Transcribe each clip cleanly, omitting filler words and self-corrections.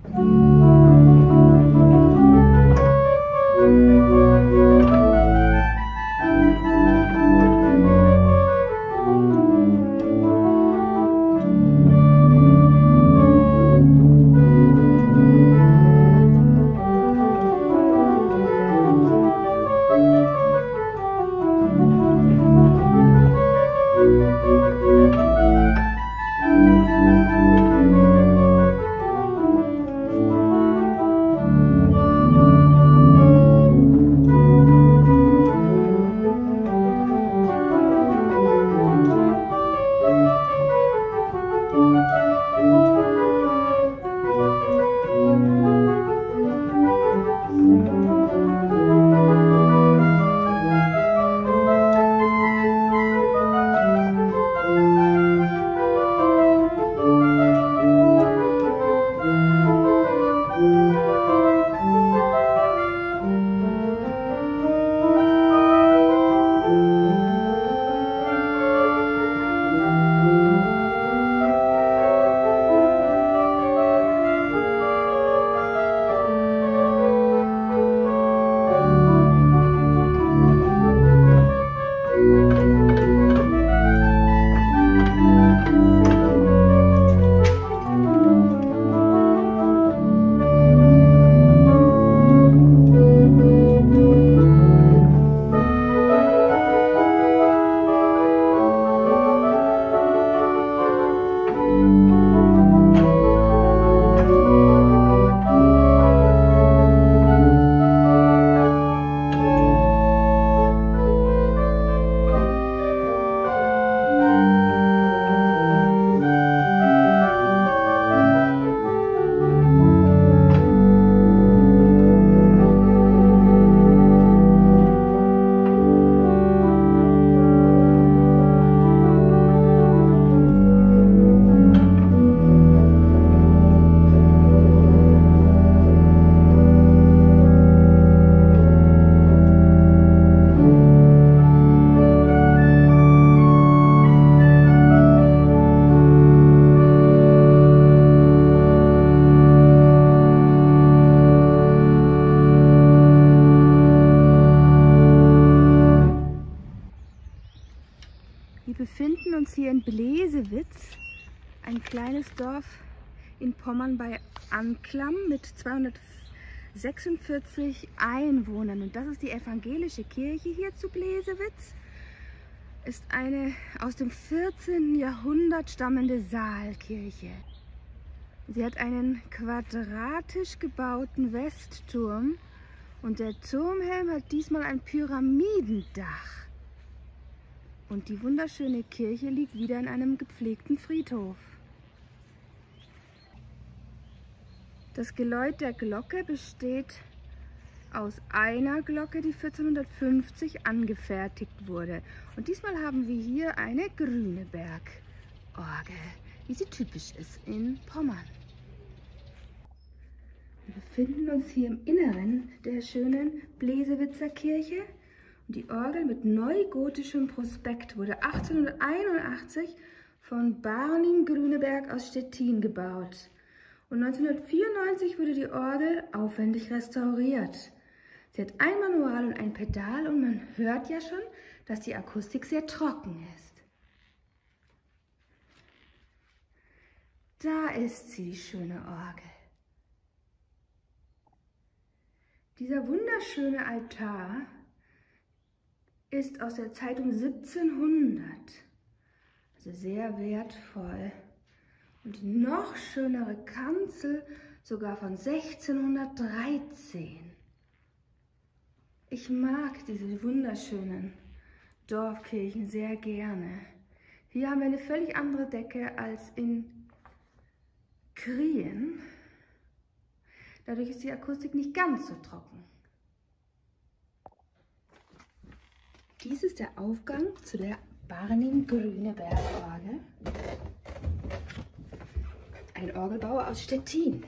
befinden uns hier in Blesewitz, ein kleines Dorf in Pommern bei Anklam mit 246 Einwohnern. Und das ist die evangelische Kirche hier zu Blesewitz. Ist eine aus dem 14. Jahrhundert stammende Saalkirche. Sie hat einen quadratisch gebauten Westturm und der Turmhelm hat diesmal ein Pyramidendach. Und die wunderschöne Kirche liegt wieder in einem gepflegten Friedhof. Das Geläut der Glocke besteht aus einer Glocke, die 1450 angefertigt wurde. Und diesmal haben wir hier eine Grüneberg-Orgel, wie sie typisch ist in Pommern. Wir befinden uns hier im Inneren der schönen Blesewitzer Kirche. Die Orgel mit neugotischem Prospekt wurde 1881 von Barnim Grüneberg aus Stettin gebaut. Und 1994 wurde die Orgel aufwendig restauriert. Sie hat ein Manual und ein Pedal und man hört ja schon, dass die Akustik sehr trocken ist. Da ist sie, die schöne Orgel. Dieser wunderschöne Altar ist aus der Zeit um 1700, also sehr wertvoll. Und die noch schönere Kanzel sogar von 1613. Ich mag diese wunderschönen Dorfkirchen sehr gerne. Hier haben wir eine völlig andere Decke als in Krien. Dadurch ist die Akustik nicht ganz so trocken. Dies ist der Aufgang zu der Barnim Grüneberg-Orgel. Ein Orgelbauer aus Stettin.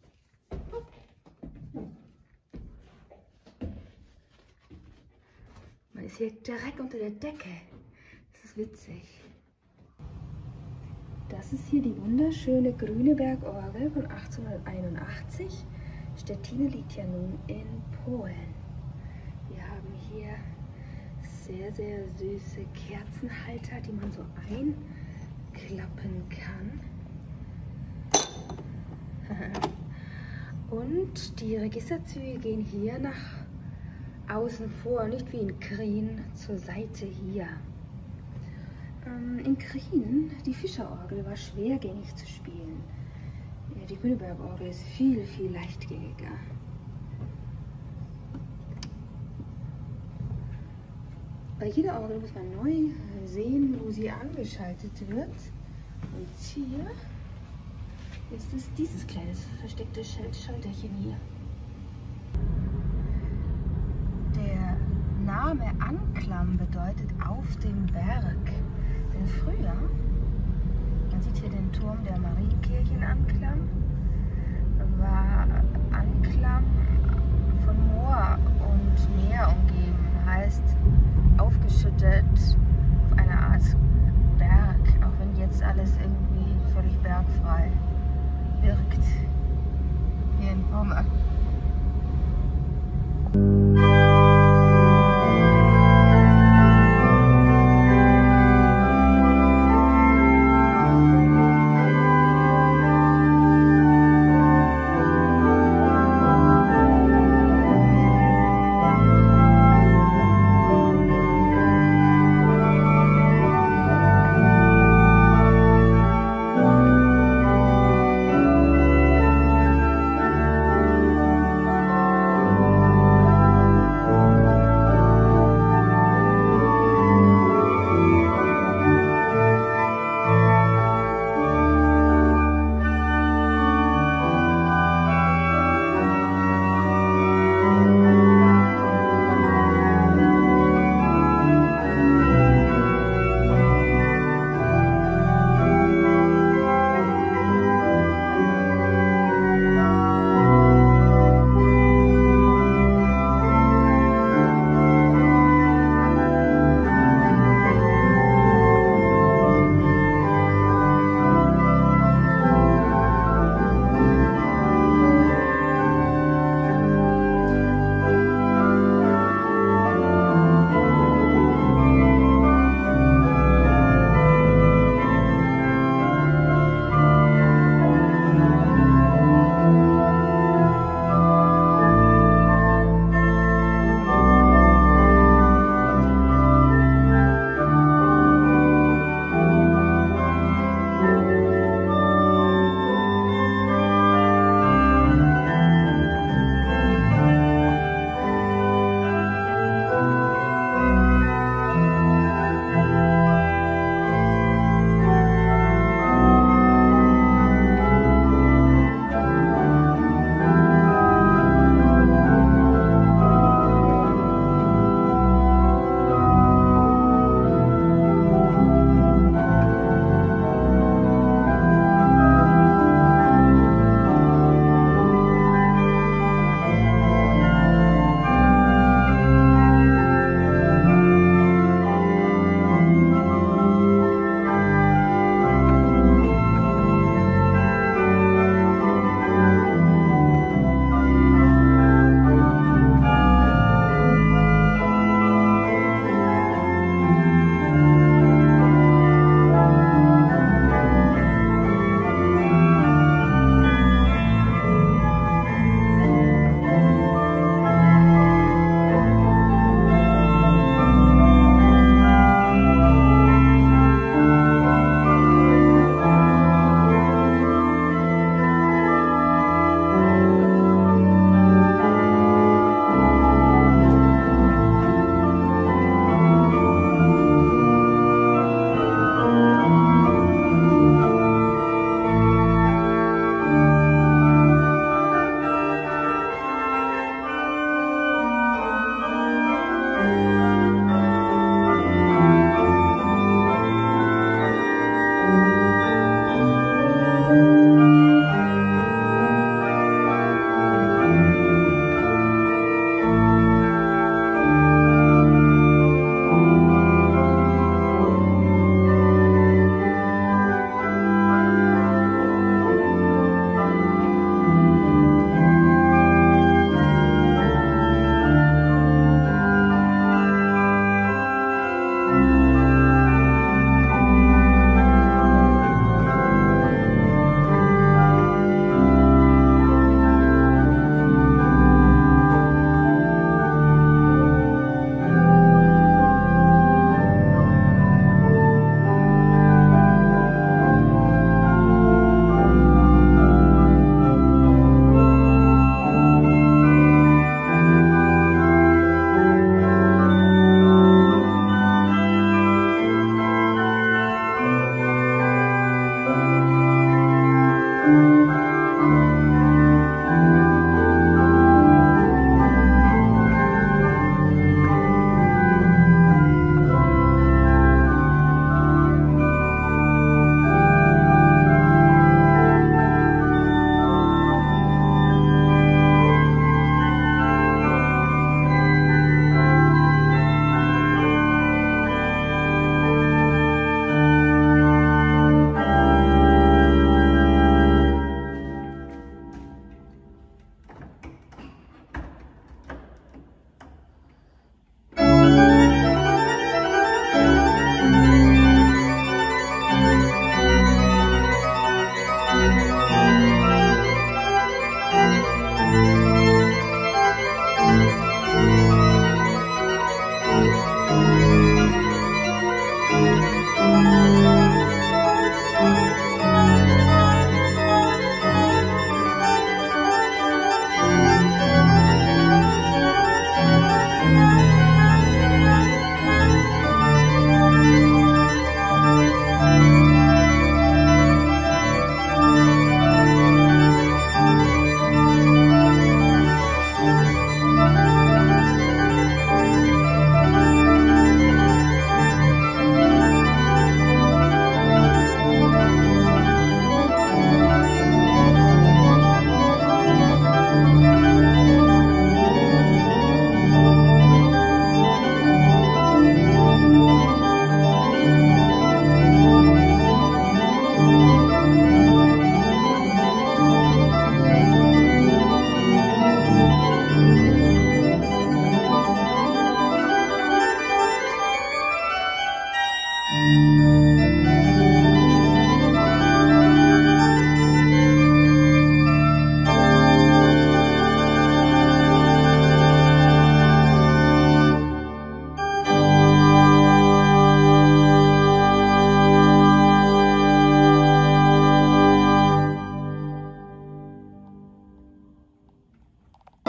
Man ist hier direkt unter der Decke. Das ist witzig. Das ist hier die wunderschöne Grüneberg-Orgel von 1881. Stettine liegt ja nun in Polen. Wir haben hier sehr, sehr süße Kerzenhalter, die man so einklappen kann. Und die Registerzüge gehen hier nach außen vor, nicht wie in Krien zur Seite hier. In Krien, die Fischerorgel war schwergängig zu spielen. Die Grüneberg-Orgel ist viel, viel leichtgängiger. Bei jeder Orgel muss man neu sehen, wo sie angeschaltet wird. Und hier ist es dieses kleine versteckte Schalterchen hier. Der Name Anklam bedeutet auf dem Berg. Denn früher, man sieht hier den Turm der Marienkirche in Anklam.